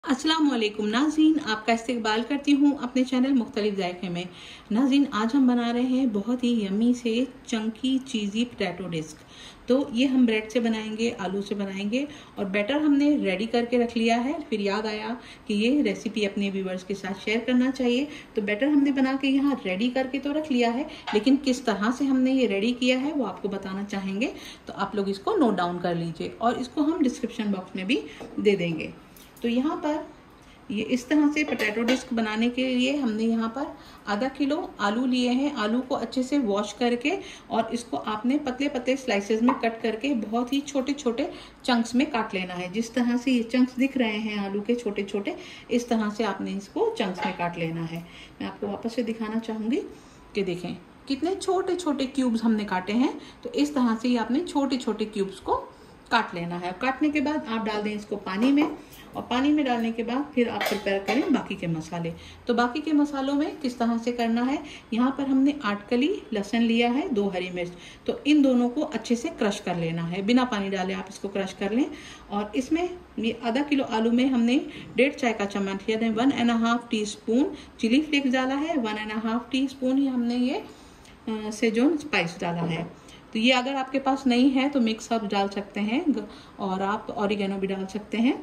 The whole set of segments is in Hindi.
अस्सलाम वालेकुम नाज़रीन, आपका इस्तकबाल करती हूँ अपने चैनल मुख्तलिफ जायके में। नाज़रीन, आज हम बना रहे हैं बहुत ही यम्मी से चंकी चीज़ी पोटैटो डिस्क। तो ये हम ब्रेड से बनाएंगे, आलू से बनाएंगे और बैटर हमने रेडी करके रख लिया है। फिर याद आया कि ये रेसिपी अपने व्यूवर्स के साथ शेयर करना चाहिए, तो बैटर हमने बना के यहाँ रेडी करके तो रख लिया है, लेकिन किस तरह से हमने ये रेडी किया है वो आपको बताना चाहेंगे, तो आप लोग इसको नोट डाउन कर लीजिए और इसको हम डिस्क्रिप्शन बॉक्स में भी दे देंगे। तो यहाँ पर ये इस तरह से पोटैटो डिस्क बनाने के लिए हमने यहाँ पर आधा किलो आलू लिए हैं। आलू को अच्छे से वॉश करके और इसको आपने पतले पतले स्लाइसेस में कट करके बहुत ही छोटे छोटे चंक्स में काट लेना है। जिस तरह से ये चंक्स दिख रहे हैं आलू के छोटे छोटे, इस तरह से आपने इसको चंक्स में काट लेना है। मैं आपको वापस से दिखाना चाहूँगी कि देखें कितने छोटे छोटे क्यूब्स हमने काटे हैं। तो इस तरह से ही आपने छोटे छोटे क्यूब्स को काट लेना है। काटने के बाद आप डाल दें इसको पानी में, और पानी में डालने के बाद फिर आप प्रिपेयर करें बाकी के मसाले। तो बाकी के मसालों में किस तरह से करना है, यहाँ पर हमने 8 कली लहसुन लिया है, 2 हरी मिर्च। तो इन दोनों को अच्छे से क्रश कर लेना है, बिना पानी डाले आप इसको क्रश कर लें। और इसमें ये आधा किलो आलू में हमने 1.5 चाय का चम्मच यानी 1.5 टीस्पून चिली फ्लेक्स डाला है, 1.5 टीस्पून ही हमने ये सेजोन स्पाइस डाला है। तो ये अगर आपके पास नहीं है तो मिक्स आप डाल सकते हैं और आप ऑरिगेनो भी डाल सकते हैं।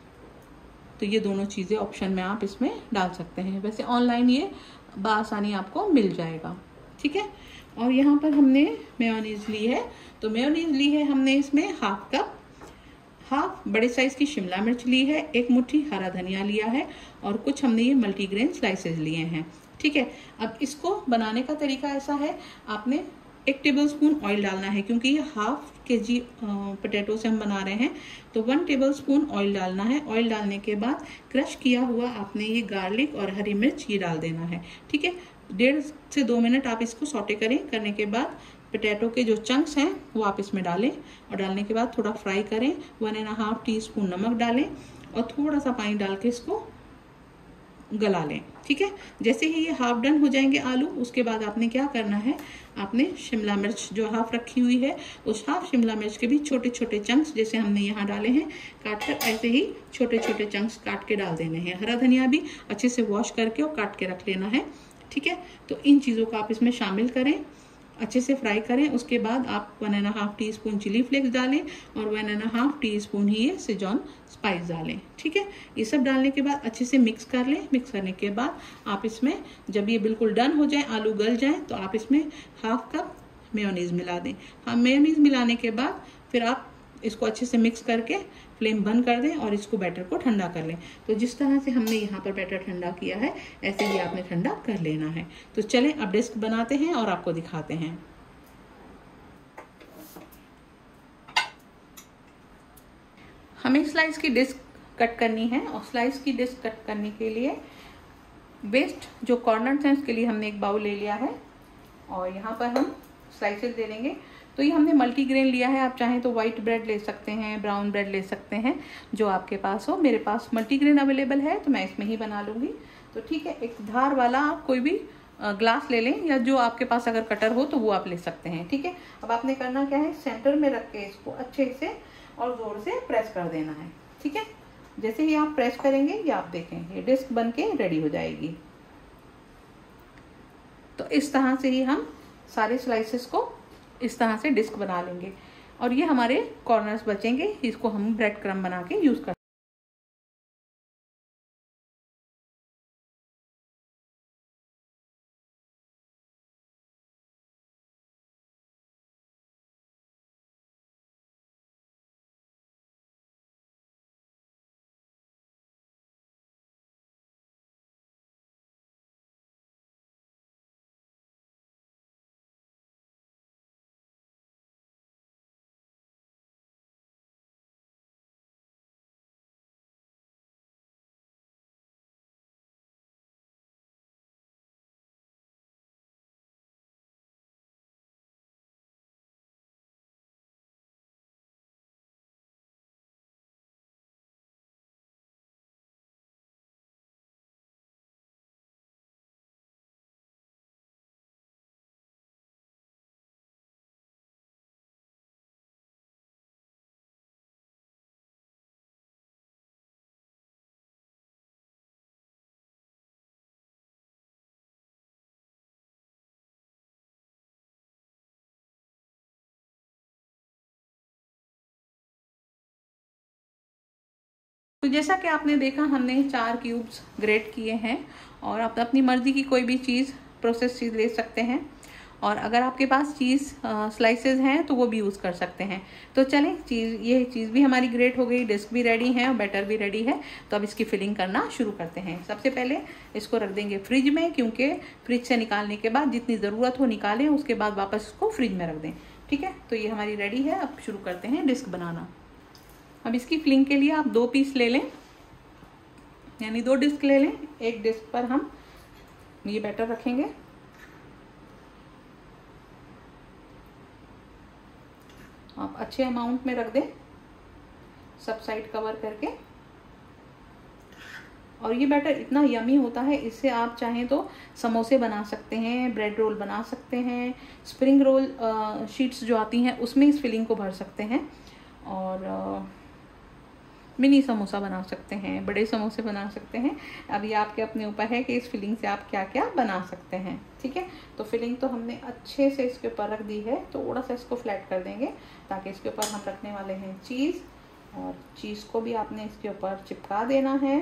तो ये दोनों चीज़ें ऑप्शन में आप इसमें डाल सकते हैं। वैसे ऑनलाइन ये बआसानी आपको मिल जाएगा, ठीक है। और यहाँ पर हमने मेयोनीज ली है। तो मेयोनीज ली है हमने इसमें हाफ कप, हाफ बड़े साइज की शिमला मिर्च ली है, 1 मुट्ठी हरा धनिया लिया है और कुछ हमने ये मल्टीग्रेन स्लाइसेस लिए हैं, ठीक है। अब इसको बनाने का तरीका ऐसा है, आपने 1 टेबलस्पून ऑयल डालना है, क्योंकि ये हाफ केजी पोटैटो से हम बना रहे हैं। तो 1 टेबलस्पून ऑयल डालना है। ऑयल डालने के बाद क्रश किया हुआ आपने ये गार्लिक और हरी मिर्च ये डाल देना है, ठीक है। 1.5 से 2 मिनट आप इसको सौटे करें। करने के बाद पोटैटो के जो चंक्स हैं वो आप इसमें डालें और डालने के बाद थोड़ा फ्राई करें। 1.5 टीस्पून नमक डालें और थोड़ा सा पानी डाल के इसको गला लें, ठीक है। जैसे ही ये हाफ डन हो जाएंगे आलू, उसके बाद आपने क्या करना है, आपने शिमला मिर्च जो हाफ रखी हुई है, उस हाफ शिमला मिर्च के भी छोटे छोटे चंक्स जैसे हमने यहाँ डाले हैं काट कर, ऐसे ही छोटे छोटे चंक्स काट के डाल देने हैं। हरा धनिया भी अच्छे से वॉश करके और काट के रख लेना है, ठीक है। तो इन चीज़ों को आप इसमें शामिल करें, अच्छे से फ्राई करें। उसके बाद आप 1.5 टीस्पून चिली फ्लेक्स डालें और 1.5 टीस्पून ही ये सेजोन स्पाइस डालें, ठीक है। ये सब डालने के बाद अच्छे से मिक्स कर लें। मिक्स करने के बाद आप इसमें जब ये बिल्कुल डन हो जाए, आलू गल जाए, तो आप इसमें हाफ कप मेयोनीज मिला दें। हाँ, मेयोनीज मिलाने के बाद फिर आप इसको अच्छे से मिक्स करके फ्लेम बंद कर दें और इसको बैटर को ठंडा कर लें। तो जिस तरह से हमने यहाँ पर बैटर ठंडा किया है, ऐसे ही आपने ठंडा कर लेना है। तो चलें अब डिस्क बनाते हैं और आपको दिखाते हैं। हमें स्लाइस की डिस्क कट करनी है और स्लाइस की डिस्क कट करने के लिए वेस्ट जो कॉर्नर है उसके लिए हमने एक बाउल ले लिया है और यहाँ पर हम स्लाइसेस दे देंगे। तो ये हमने मल्टीग्रेन लिया है, आप चाहें तो वाइट ब्रेड ले सकते हैं, ब्राउन ब्रेड ले सकते हैं, जो आपके पास हो। मेरे पास मल्टीग्रेन अवेलेबल है तो मैं इसमें ही बना लूँगी। तो ठीक है, एक धार वाला आप कोई भी ग्लास ले लें या जो आपके पास अगर कटर हो तो वो आप ले सकते हैं, ठीक है। अब आपने करना क्या है, सेंटर में रख के इसको अच्छे से और ज़ोर से प्रेस कर देना है, ठीक है। जैसे ही आप प्रेस करेंगे ये आप देखें ये डिस्क बन के रेडी हो जाएगी। तो इस तरह से ही हम सारे स्लाइसेस को इस तरह से डिस्क बना लेंगे और ये हमारे कॉर्नर्स बचेंगे, इसको हम ब्रेड क्रम्ब बना के यूज़ कर तो जैसा कि आपने देखा, हमने 4 क्यूब्स ग्रेट किए हैं और आप अपनी मर्जी की कोई भी चीज़, प्रोसेस चीज़ ले सकते हैं। और अगर आपके पास चीज़ स्लाइसेस हैं तो वो भी यूज़ कर सकते हैं। तो चलें, ये चीज़ भी हमारी ग्रेट हो गई, डिस्क भी रेडी है और बैटर भी रेडी है। तो अब इसकी फिलिंग करना शुरू करते हैं। सबसे पहले इसको रख देंगे फ्रिज में, क्योंकि फ्रिज से निकालने के बाद जितनी ज़रूरत हो निकालें, उसके बाद वापस इसको फ्रिज में रख दें। ठीक है, तो ये हमारी रेडी है। अब शुरू करते हैं डिस्क बनाना। अब इसकी फिलिंग के लिए आप 2 पीस ले लें, यानी 2 डिस्क ले लें। एक डिस्क पर हम ये बैटर रखेंगे, आप अच्छे अमाउंट में रख दें, सब साइड कवर करके। और ये बैटर इतना यमी होता है, इससे आप चाहें तो समोसे बना सकते हैं, ब्रेड रोल बना सकते हैं, स्प्रिंग रोल शीट्स जो आती हैं उसमें इस फिलिंग को भर सकते हैं, और मिनी समोसा बना सकते हैं, बड़े समोसे बना सकते हैं। अब ये आपके अपने ऊपर है कि इस फिलिंग से आप क्या क्या बना सकते हैं। ठीक है, तो फिलिंग तो हमने अच्छे से इसके ऊपर रख दी है। थोड़ा सा इसको फ्लैट कर देंगे ताकि इसके ऊपर हम रखने वाले हैं चीज़, और चीज़ को भी आपने इसके ऊपर चिपका देना है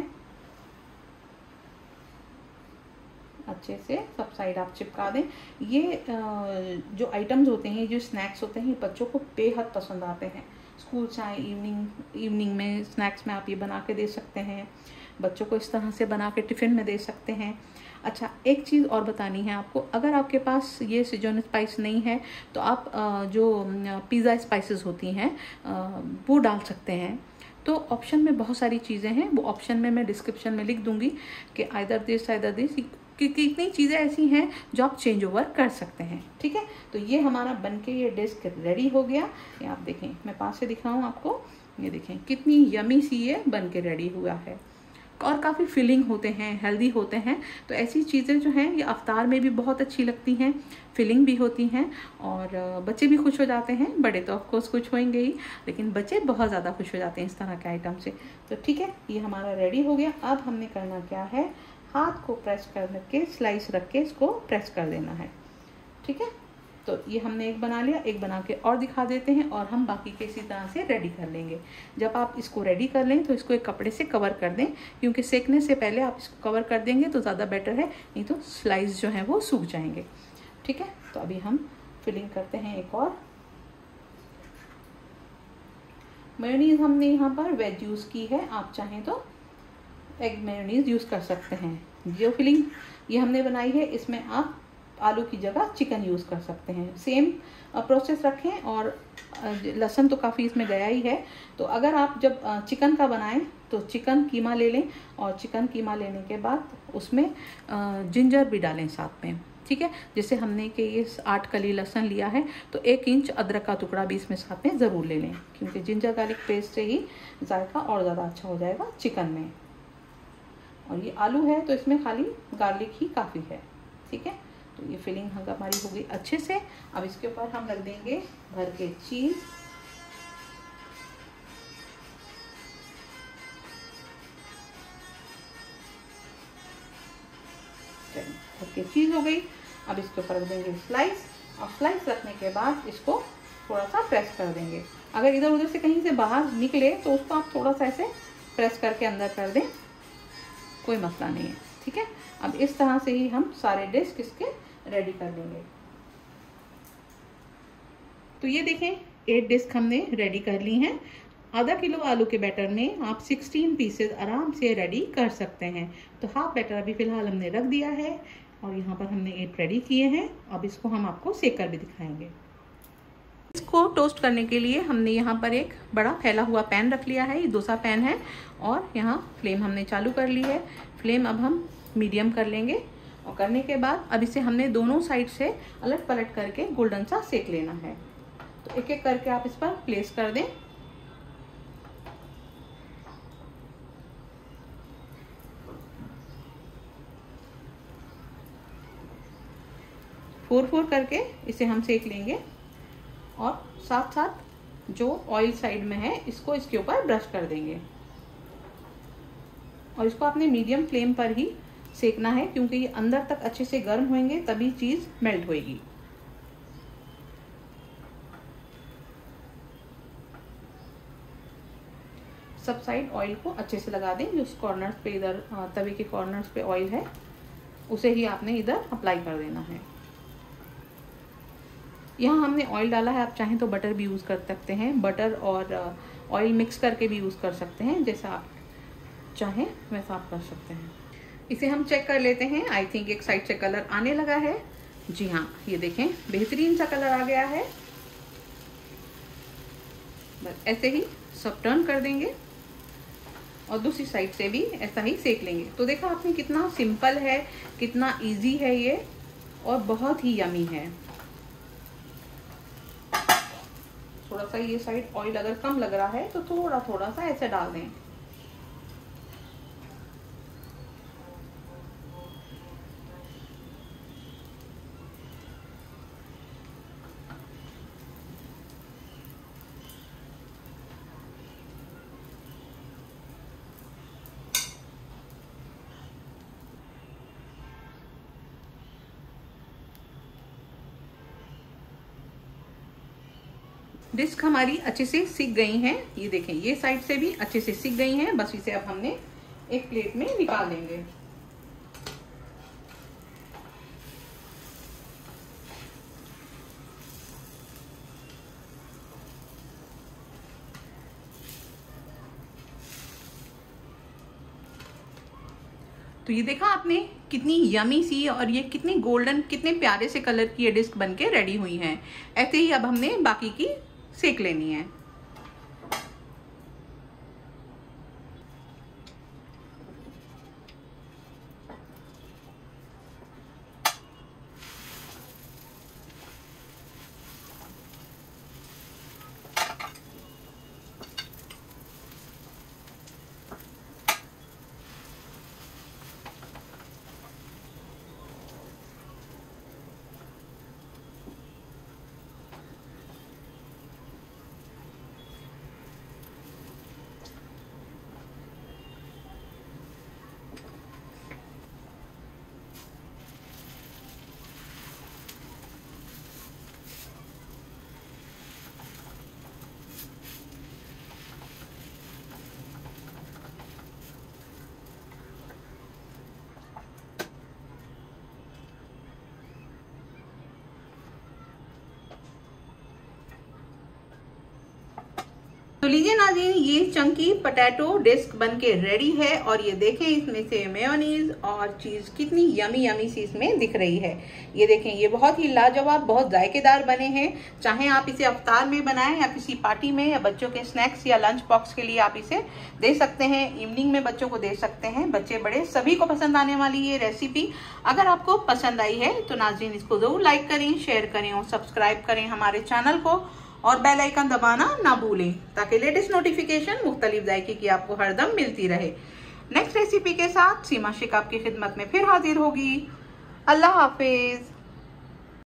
अच्छे से, सब साइड आप चिपका दें। ये जो आइटम्स होते हैं, जो स्नैक्स होते हैं, बच्चों को बेहद पसंद आते हैं। स्कूल चाहे इवनिंग में स्नैक्स में आप ये बना के दे सकते हैं, बच्चों को इस तरह से बना के टिफ़िन में दे सकते हैं। अच्छा, एक चीज़ और बतानी है आपको, अगर आपके पास ये सीजन स्पाइस नहीं है तो आप जो पिज़्ज़ा स्पाइसेस होती हैं वो डाल सकते हैं। तो ऑप्शन में बहुत सारी चीज़ें हैं, वो ऑप्शन में मैं डिस्क्रिप्शन में लिख दूंगी कि आइदर दिस क्योंकि इतनी चीज़ें ऐसी हैं जो आप चेंज ओवर कर सकते हैं। ठीक है, तो ये हमारा बनके ये डिस्क रेडी हो गया। ये आप देखें, मैं पास से दिखाऊं आपको, ये देखें कितनी यमी सी ये बनके रेडी हुआ है, और काफ़ी फिलिंग होते हैं, हेल्दी होते हैं। तो ऐसी चीज़ें जो हैं ये अफ्तार में भी बहुत अच्छी लगती हैं, फिलिंग भी होती हैं, और बच्चे भी खुश हो जाते हैं। बड़े तो ऑफकोर्स खुश होंगे ही, लेकिन बच्चे बहुत ज़्यादा खुश हो जाते हैं इस तरह के आइटम से। तो ठीक है, ये हमारा रेडी हो गया। अब हमने करना क्या है, हाथ को प्रेस करके स्लाइस रख के इसको प्रेस कर देना है। ठीक है, तो ये हमने एक बना लिया, एक बना के और दिखा देते हैं, और हम बाकी के इसी तरह से रेडी कर लेंगे। जब आप इसको रेडी कर लें तो इसको एक कपड़े से कवर कर दें, क्योंकि सेकने से पहले आप इसको कवर कर देंगे तो ज़्यादा बेटर है, नहीं तो स्लाइस जो है वो सूख जाएंगे। ठीक है, तो अभी हम फिलिंग करते हैं एक और। मेयोनीज हमने यहाँ पर वेज यूज़ की है, आप चाहें तो एग मेयोनीज यूज़ कर सकते हैं। जो फिलिंग ये हमने बनाई है, इसमें आप आलू की जगह चिकन यूज़ कर सकते हैं। सेम प्रोसेस रखें, और लहसुन तो काफ़ी इसमें गया ही है। तो अगर आप जब चिकन का बनाएं तो चिकन कीमा ले लें, और चिकन कीमा लेने के बाद उसमें जिंजर भी डालें साथ में। ठीक है, जैसे हमने कि ये 8 कली लहसुन लिया है, तो 1 इंच अदरक का टुकड़ा भी इसमें साथ में ज़रूर ले लें, क्योंकि जिंजर गार्लिक पेस्ट से ही जायका और ज़्यादा अच्छा हो जाएगा चिकन में। और ये आलू है तो इसमें खाली गार्लिक ही काफ़ी है। ठीक है, तो ये फिलिंग हमारी हो गई अच्छे से। अब इसके ऊपर हम रख देंगे भर के चीज़। भर के चीज़ हो गई। अब इसके ऊपर रख देंगे स्लाइस, और स्लाइस रखने के बाद इसको थोड़ा सा प्रेस कर देंगे। अगर इधर उधर से कहीं से बाहर निकले तो उसको आप थोड़ा सा ऐसे प्रेस करके अंदर कर दें, कोई मसला नहीं है। ठीक है, अब इस तरह से ही हम सारे डिस्क इसके रेडी कर लेंगे। तो ये देखें, 8 डिस्क हमने रेडी कर ली हैं। आधा किलो आलू के बैटर में आप 16 पीसेस आराम से रेडी कर सकते हैं। तो हाफ बैटर अभी फिलहाल हमने रख दिया है, और यहाँ पर हमने 8 रेडी किए हैं। अब इसको हम आपको सेक कर भी दिखाएंगे। इसको टोस्ट करने के लिए हमने यहाँ पर एक बड़ा फैला हुआ पैन रख लिया है, ये डोसा पैन है, और यहाँ फ्लेम हमने चालू कर ली है। फ्लेम अब हम मीडियम कर लेंगे, और करने के बाद अब इसे हमने दोनों साइड से अलट पलट करके गोल्डन सा सेक लेना है। तो एक एक करके आप इस पर प्लेस कर दें। फोर करके इसे हम सेक लेंगे, और साथ साथ जो ऑयल साइड में है इसको इसके ऊपर ब्रश कर देंगे। और इसको आपने मीडियम फ्लेम पर ही सेकना है, क्योंकि ये अंदर तक अच्छे से गर्म होंगे तभी चीज़ मेल्ट होएगी। सब साइड ऑयल को अच्छे से लगा दें। जो कॉर्नर्स पे इधर तवे के कॉर्नर्स पे ऑयल है उसे ही आपने इधर अप्लाई कर देना है। यहाँ हमने ऑयल डाला है, आप चाहें तो बटर भी यूज़ कर सकते हैं, बटर और ऑयल मिक्स करके भी यूज़ कर सकते हैं, जैसा आप चाहें वैसा आप कर सकते हैं। इसे हम चेक कर लेते हैं। आई थिंक एक साइड से कलर आने लगा है। जी हाँ, ये देखें बेहतरीन सा कलर आ गया है। बस ऐसे ही सब टर्न कर देंगे और दूसरी साइड से भी ऐसा ही सेक लेंगे। तो देखा आपने कितना सिंपल है, कितना इजी है ये और बहुत ही यमी है। थोड़ा सा ये साइड ऑयल अगर कम लग रहा है तो थोड़ा थोड़ा सा ऐसे डाल दें। डिस्क हमारी अच्छे से सिक गई हैं। ये देखें ये साइड से भी अच्छे से सिक गई हैं। बस इसे अब हमने एक प्लेट में निकाल लेंगे। तो ये देखा आपने कितनी यमी सी और ये कितनी गोल्डन, कितने प्यारे से कलर की ये डिस्क बनके रेडी हुई हैं। ऐसे ही अब हमने बाकी की सेक लेनी है। तो लीजिए नाज़रीन, ये चंकी पोटैटो डिस्क बनके रेडी है और ये देखें इसमें से मेयोनीज और चीज कितनी यमी यमी सी इसमें दिख रही है। ये देखें ये बहुत ही लाजवाब, बहुत जायकेदार बने हैं। चाहे आप इसे अफ्तार में बनाएं या किसी पार्टी में या बच्चों के स्नैक्स या लंच बॉक्स के लिए आप इसे दे सकते हैं। इवनिंग में बच्चों को दे सकते हैं, बच्चे बड़े सभी को पसंद आने वाली ये रेसिपी। अगर आपको पसंद आई है तो नाज़रीन इसको जरूर लाइक करें, शेयर करें और सब्सक्राइब करें हमारे चैनल को और बेल आइकन दबाना ना भूलें ताकि लेटेस्ट नोटिफिकेशन मुख्तलिफ जायके की आपको हरदम मिलती रहे। नेक्स्ट रेसिपी के साथ सीमा शेख आपकी खिदमत में फिर हाजिर होगी। अल्लाह हाफिज।